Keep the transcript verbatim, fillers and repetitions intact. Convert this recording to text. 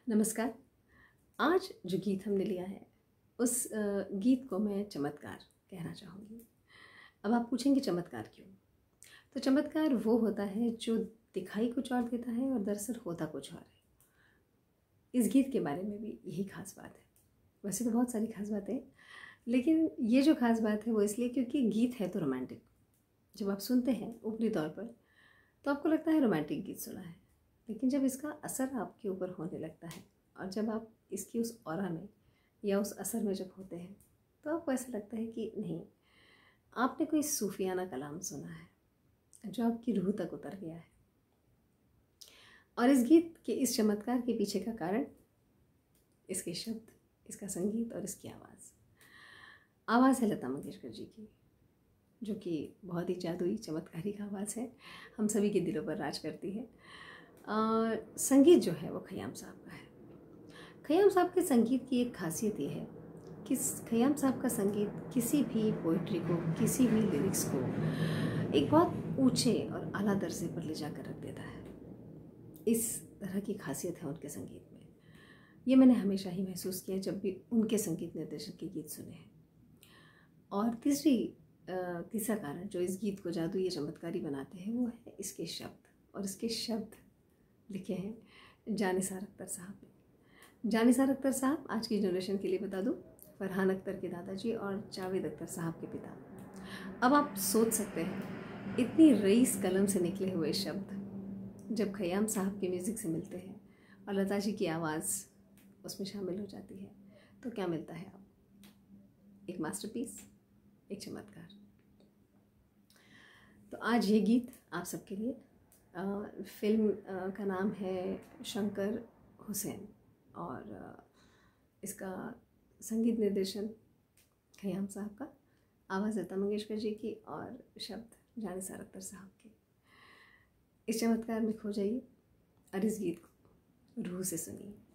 नमस्कार। आज जो गीत हमने लिया है उस अ, गीत को मैं चमत्कार कहना चाहूँगी। अब आप पूछेंगे चमत्कार क्यों? तो चमत्कार वो होता है जो दिखाई कुछ और देता है और दरअसल होता कुछ और है। इस गीत के बारे में भी यही खास बात है। वैसे तो बहुत सारी खास बातें हैं, लेकिन ये जो खास बात है वो इसलिए क्योंकि गीत है तो रोमांटिक। जब आप सुनते हैं ऊपरी तौर पर तो आपको लगता है रोमांटिक गीत सुना है, लेकिन जब इसका असर आपके ऊपर होने लगता है और जब आप इसकी उस ऑरा में या उस असर में जब होते हैं तो आपको ऐसा लगता है कि नहीं, आपने कोई सूफियाना कलाम सुना है जो आपकी रूह तक उतर गया है। और इस गीत के इस चमत्कार के पीछे का कारण इसके शब्द, इसका संगीत और इसकी आवाज़। आवाज़ है लता मंगेशकर जी की, जो कि बहुत ही जादुई चमत्कारी का आवाज़ है, हम सभी के दिलों पर राज करती है। और संगीत जो है वो खयाम साहब का है। खयाम साहब के संगीत की एक खासियत ये है कि खयाम साहब का संगीत किसी भी पोइट्री को, किसी भी लिरिक्स को एक बहुत ऊंचे और आला दर्जे पर ले जाकर रख देता है। इस तरह की खासियत है उनके संगीत में। ये मैंने हमेशा ही महसूस किया जब भी उनके संगीत निर्देशन के गीत सुने हैं। और तीसरी तीसरा कारण जो इस गीत को जादुई या चमत्कारी बनाते हैं वो है इसके शब्द। और इसके शब्द लिखे हैं जानिसार अख्तर साहब ने। जानिसार अख्तर साहब, आज की जनरेशन के लिए बता दूं, फरहान अख्तर के दादाजी और जावेद अख्तर साहब के पिता। अब आप सोच सकते हैं इतनी रईस कलम से निकले हुए शब्द जब खयाम साहब के म्यूज़िक से मिलते हैं और लता जी की आवाज़ उसमें शामिल हो जाती है तो क्या मिलता है आप? एक मास्टरपीस, एक चमत्कार। तो आज ये गीत आप सबके लिए। आ, फिल्म आ, का नाम है शंकर हुसैन और आ, इसका संगीत निर्देशन खयाम साहब का, आवाज़ लता मंगेशकर जी की और शब्द जानिसार अख्तर साहब के। इस चमत्कार में खो जाइए और इस गीत को रूह से सुनिए।